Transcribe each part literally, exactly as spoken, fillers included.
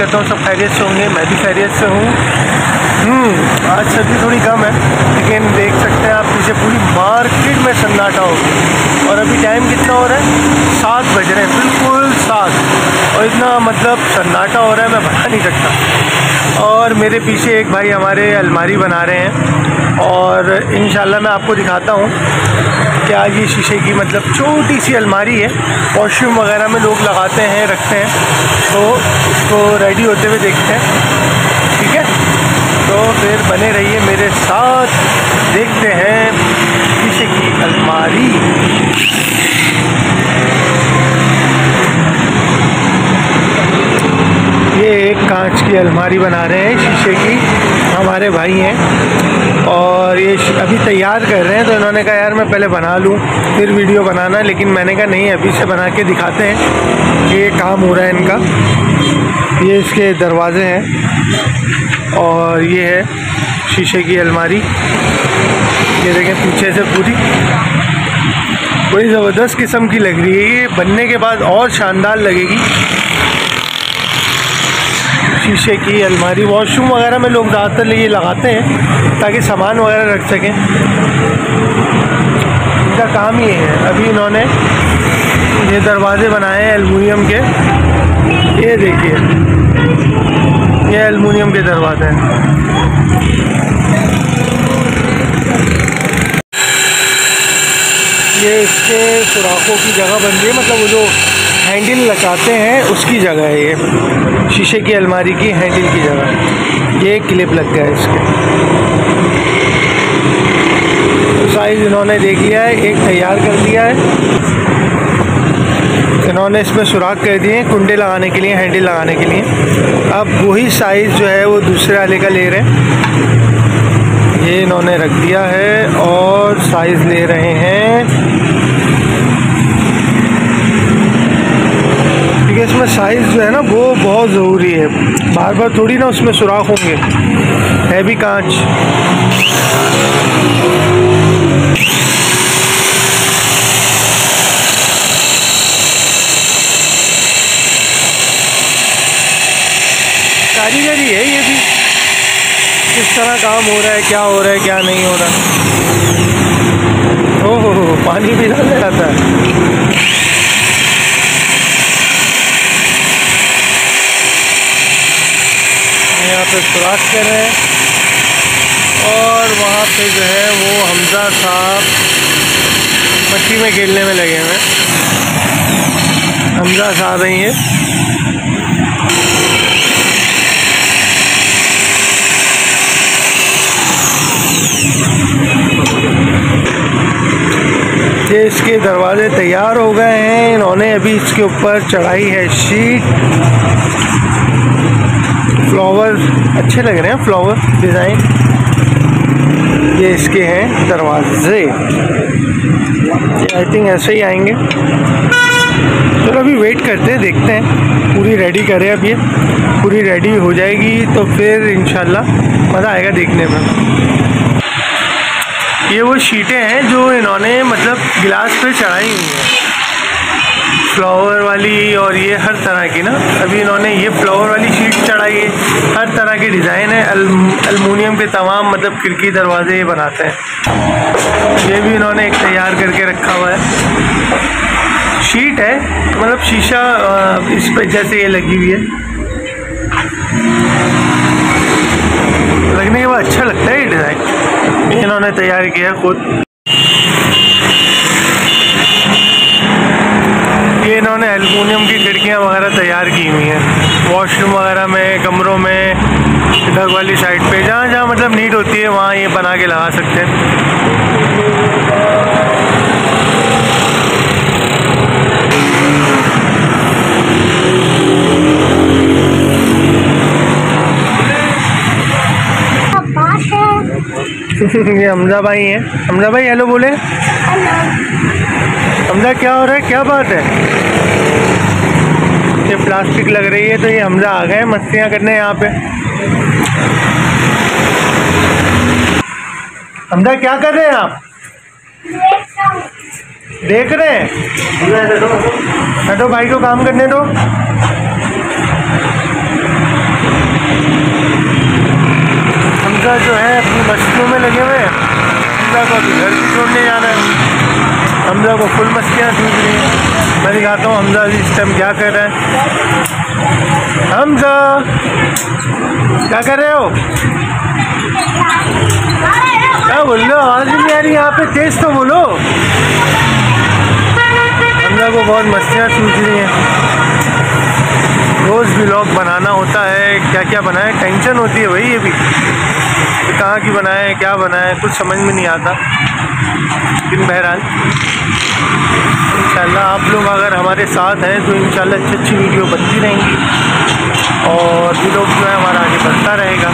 करता हूँ सब खैरियत से होंगे, मैं भी खैरियत से हूँ। हम्म आज सर्दी थोड़ी कम है, लेकिन देख सकते हैं आप पीछे पूरी मार्केट में सन्नाटा हो गया। और अभी टाइम कितना हो रहा है? सात बज रहे हैं, बिल्कुल सात। और इतना मतलब सन्नाटा हो रहा है मैं बता नहीं सकता। और मेरे पीछे एक भाई हमारे अलमारी बना रहे हैं, और इंशाल्लाह मैं आपको दिखाता हूँ कि आज ये शीशे की मतलब छोटी सी अलमारी है, वॉशरूम वगैरह में लोग लगाते हैं, रखते हैं, तो उसको रेडी होते हुए देखते हैं। ठीक है, तो फिर बने रहिए मेरे साथ, देखते हैं शीशे की अलमारी। ये एक कांच की अलमारी बना रहे हैं शीशे की, हमारे भाई हैं, और ये अभी तैयार कर रहे हैं। तो इन्होंने कहा यार मैं पहले बना लूँ फिर वीडियो बनाना, लेकिन मैंने कहा नहीं, अभी से बना के दिखाते हैं कि ये काम हो रहा है इनका। ये इसके दरवाजे हैं और ये है शीशे की अलमारी। ये देखें पीछे से पूरी बड़ी ज़बरदस्त किस्म की लग रही है, ये बनने के बाद और शानदार लगेगी। शीशे की अलमारी वॉशरूम वगैरह में लोग ज़्यादातर ये लगाते हैं ताकि सामान वगैरह रख सकें। इनका काम ही है। अभी इन्होंने ये दरवाजे बनाए हैं एल्युमिनियम के, ये देखिए ये एल्युमिनियम के दरवाजे हैं। ये इसके सुराखों की जगह बन रही है, मतलब वो जो हैंडल लगाते हैं उसकी जगह है, ये शीशे की अलमारी की हैंडल की जगह। ये क्लिप लग गया है इसके। तो साइज़ इन्होंने देख लिया है, एक तैयार कर दिया है इन्होंने, इसमें सुराख कर दिए हैं कुंडे लगाने के लिए, हैंडल लगाने के लिए। अब वही साइज़ जो है वो दूसरे वाले का ले रहे हैं, ये इन्होंने रख दिया है और साइज़ ले रहे हैं। इसमें साइज़ जो है ना वो बहुत ज़रूरी है, बार बार थोड़ी ना उसमें सुराख होंगे, है भी कांच। कारीगरी है ये भी, किस तरह काम हो रहा है, क्या हो रहा है क्या नहीं हो रहा। ओह पानी भी डालने आता है। यहाँ पे सुराख कर रहे हैं और वहाँ पे जो है वो हमजा साहब मट्टी में खेलने में लगे हुए हैं। हमजा साहब हैं ये। ये इसके दरवाजे तैयार हो गए हैं, इन्होंने अभी इसके ऊपर चढ़ाई है शीट। फ्लावर अच्छे लग रहे हैं, फ्लावर डिज़ाइन। ये इसके हैं दरवाजे, आई थिंक ऐसे ही आएंगे। चलो अभी वेट करते हैं, देखते हैं पूरी रेडी करें। अब ये पूरी रेडी हो जाएगी तो फिर इंशाल्लाह मज़ा आएगा देखने में। ये वो शीटें हैं जो इन्होंने मतलब गिलास पे चढ़ाई हुई हैं, फ्लावर वाली, और ये हर तरह की ना। अभी इन्होंने ये फ्लावर वाली शीट चढ़ाई है, हर तरह के डिज़ाइन है। एल्युमिनियम के तमाम मतलब खिड़की दरवाजे ये बनाते हैं। ये भी इन्होंने एक तैयार करके रखा हुआ है, शीट है मतलब शीशा इस पे जैसे ये लगी हुई है, लगने के बाद अच्छा लगता है ये डिज़ाइन। इन्होंने तैयार किया खुद। ये इन्होंने एल्युमिनियम की खिड़कियाँ वगैरह तैयार की हुई हैं, वॉशरूम वगैरह में, कमरों में, इधर वाली साइड पे जहाँ जहाँ मतलब नीड होती है वहाँ ये बना के लगा सकते हैं। ये हमजा भाई हैं। हमजा भाई हेलो बोले। हमजा क्या हो रहा है, क्या बात है? ये प्लास्टिक लग रही है तो ये हमजा आ गए मस्तियाँ करने यहाँ पे। हमजा क्या कर रहे हैं आप? देख रहे हैं? हटो भाई को काम करने दो। हमजा को फुल मस्तियाँ सूझ रही हैं। मैं दिखाता हूँ हमजा इस टाइम क्या कर रहा है। हमजा क्या कर रहे हो? क्या बोल रहे हो? आवाज़ नहीं आ रही यहाँ पे, तेज तो बोलो। हमजा को बहुत मस्तियाँ सूझ रही हैं। रोज़ व्लॉग बनाना होता है, क्या क्या बनाए, टेंशन होती है भाई ये भी, तो कहाँ की बनाए क्या बनाए कुछ समझ में नहीं आता। लेकिन बहरहाल इंशाल्लाह आप लोग अगर हमारे साथ हैं तो इंशाल्लाह अच्छी अच्छी वीडियो बनती रहेंगी और व्लॉग जो है हमारा आगे बढ़ता रहेगा।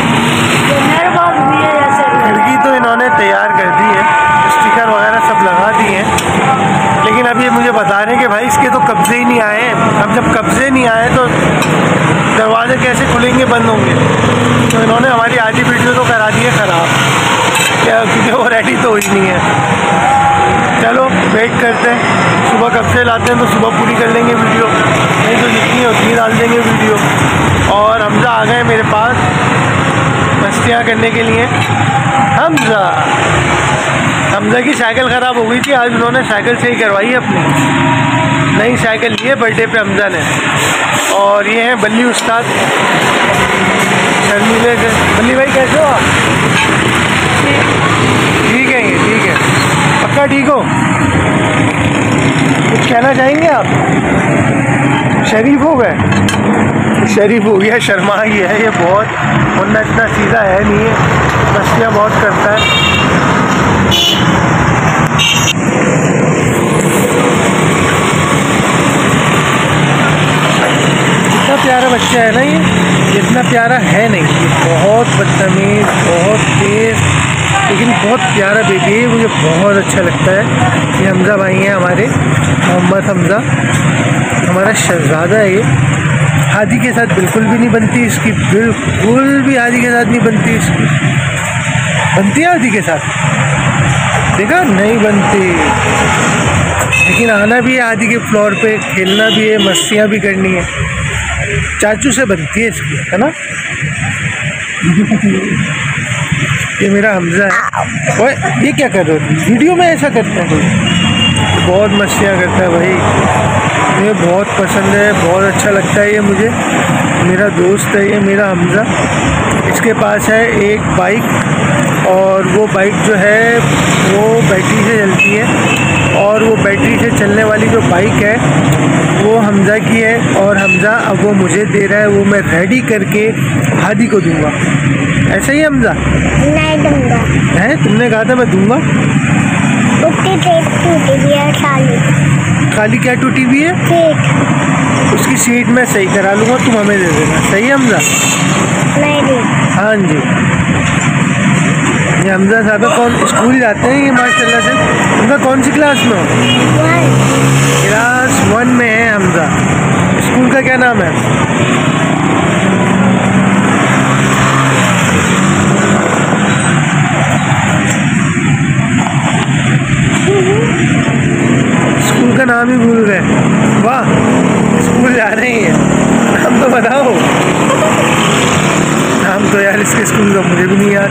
खिड़की तो इन्होंने तैयार कर दी है, स्टिकर वगैरह सब लगा दिए हैं, लेकिन अब ये मुझे बता रहे हैं कि भाई इसके तो कब्जे ही नहीं आए हैं। अब जब कब्जे नहीं आए तो दरवाजे कैसे खुलेंगे, बंद होंगे? तो इन्होंने हमारी आधी वीडियो तो करा दी है ख़राब, क्या, क्योंकि वो रेडी तो हुई नहीं है। चलो वेट करते हैं, सुबह कब से लाते हैं तो सुबह पूरी कर लेंगे वीडियो, नहीं तो जितनी है उतनी डाल देंगे वीडियो। और हमजा आ गए मेरे पास मस्तियाँ करने के लिए। हमजा हमजा की साइकिल ख़राब हो गई थी, आज उन्होंने साइकिल सही करवाई है अपनी, नई साइकिल ली है बर्थडे पे हमजा ने। और ये हैं बल्ली उस्ताद शर्मीले से। बल्ली भाई कैसे हो आप? ठीक है ये, ठीक है, पक्का ठीक हो? कुछ कहना चाहेंगे आप? शरीफ हो गए? शरीफ हो गया, शर्मा गया है ये बहुत, वरना इतना सीधा है नहीं है, मस्तियाँ बहुत करता है। इतना प्यारा बच्चा है ना ये, इतना प्यारा है नहीं, ये बहुत बदतमीज़, बहुत तेज़, लेकिन बहुत प्यारा बेबी है, मुझे बहुत अच्छा लगता है। ये हमजा भाई हैं हमारे, मोहम्मद हमजा, हमारा शहज़ादा है ये। हादी के साथ बिल्कुल भी नहीं बनती इसकी, बिल्कुल भी हादी के साथ नहीं बनती इसकी। बनती है हादी के साथ? देखा, नहीं बनती। लेकिन आना भी है हादी के फ्लोर पे, खेलना भी है, मस्तियाँ भी करनी है। चाचू से बनती है इसकी, है ना? ये मेरा हमजा है। ओए ये क्या कर रहे हो? वीडियो में ऐसा करते हैं कोई? बहुत मस्तियाँ करता है भाई, मुझे बहुत पसंद है, बहुत अच्छा लगता है ये मुझे। मेरा दोस्त है ये मेरा हमजा। इसके पास है एक बाइक, और वो बाइक जो है वो बैटरी से चलती है, और वो बैटरी से चलने वाली जो बाइक है वो हमजा की है, और हमजा अब वो मुझे दे रहा है, वो मैं रेडी करके हादी को दूंगा। ऐसा ही हमजा? नहीं दूंगा। है, तुमने कहा था मैं दूंगा। उसकी सीट टूटी हुई है खाली। खाली क्या टूटी हुई है? सीट। उसकी सीट मैं सही करा लूँगा, तुम हमें दे देना। सही है हमजा? नहीं दी। हाँ जी। ये हमजा साहब कौन स्कूल जाते हैं ये माशाल्लाह से? उनका कौन सी क्लास में हो? वन। क्लास वन में है हमजा। स्कूल का क्या नाम है? स्कूल का नाम ही भूल गए। वाह, स्कूल जा रही है, नाम तो बताओ। नाम तो यार इसके स्कूल का मुझे भी नहीं याद।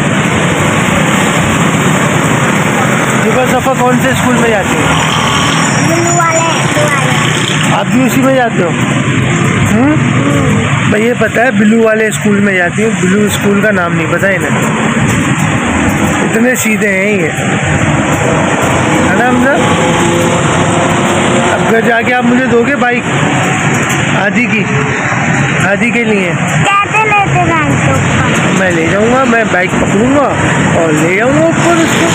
सुबह सफ़ा कौन से स्कूल में जाती है? ब्लू वाले, ब्लू वाले। आप भी उसी में जाते हो? हम्म, भाई ये पता है ब्लू वाले स्कूल में जाती हूँ, ब्लू स्कूल का नाम नहीं पता इन्हें, इतने सीधे हैं ये, है ना हमजा? अब घर जाके आप मुझे दोगे बाइक आदि की, आदि के लिए? कैसे लेते जाएंगे? मैं ले जाऊंगा, मैं बाइक पकड़ूंगा और ले जाऊंगा ऊपर उसको।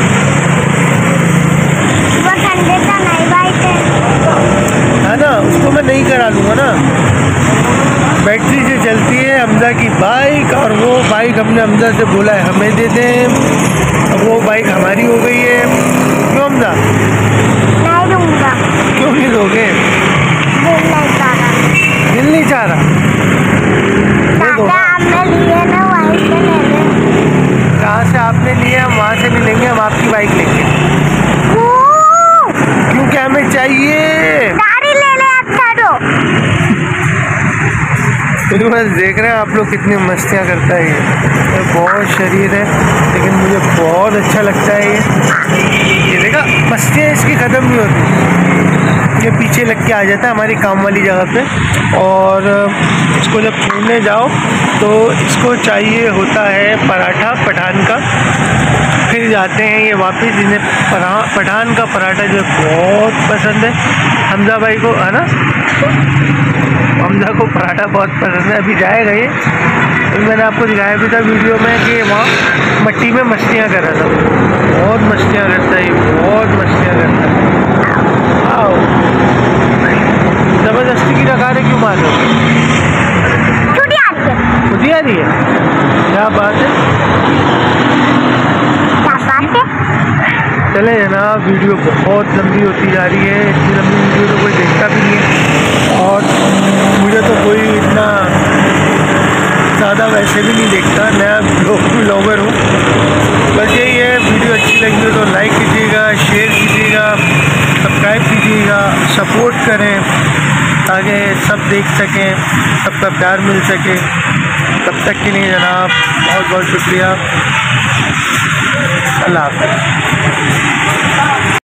वो ठंडे का नहीं बाइक है, है ना, उसको मैं नहीं करा लूँगा ना। बैटरी से चलती है हमजा की बाइक, और वो बाइक हमने हमजा से बोला है हमें दे दें, अब वो बाइक हमारी हो गई है। क्यों हमजा? नहीं दूंगा। क्यों नहीं दोगे? दिल नहीं चाह रहा। दिल नहीं चाह रहा? दे दो। दादा आपने लिए ना, वहीं से ले ले। कहाँ से आपने लिए? हम वहाँ से नहीं लेंगे, हम आपकी बाइक लेंगे। क्यों, क्या हमें चाहिए? गाड़ी ले ले, अच्छा दो। तो बस देख रहे हैं आप लोग कितनी मस्तियाँ करता है ये। बहुत शरीर है लेकिन मुझे बहुत अच्छा लगता है ये। ये देखा मस्तियाँ इसकी ख़त्म नहीं होती। ये पीछे लग के आ जाता है हमारी काम वाली जगह पे, और इसको जब छोड़ने जाओ तो इसको चाहिए होता है पराठा पठान का। फिर जाते हैं ये वापस, इन्हें पठान का पराठा जो बहुत पसंद है हमजा भाई को, है ना। हमजा को पराठा बहुत पसंद है। अभी जाएगा ये, तो मैंने आपको दिखाया भी था वीडियो में कि वहाँ मट्टी में मछलियाँ कर रहा था। बहुत मछलियाँ करता है, बहुत मछलियाँ करता है। आओ ज़बरदस्ती की रखा क्यों मार रहे हो? खुद आ रही है, क्या बात है। चले जनाब, वीडियो बहुत लंबी होती जा रही है। इतनी लंबी वीडियो तो कोई देखता भी नहीं है, और मुझे तो कोई इतना ज़्यादा वैसे भी नहीं देखता, नया ब्लॉगर हूँ। बस यही है, वीडियो अच्छी लगी हो तो लाइक कीजिएगा, शेयर कीजिएगा, सब्सक्राइब कीजिएगा, सपोर्ट करें ताकि सब देख सकें, सबका प्यार मिल सके। तब तक के लिए जनाब बहुत बहुत शुक्रिया। अल्लाह हाफ़िज़।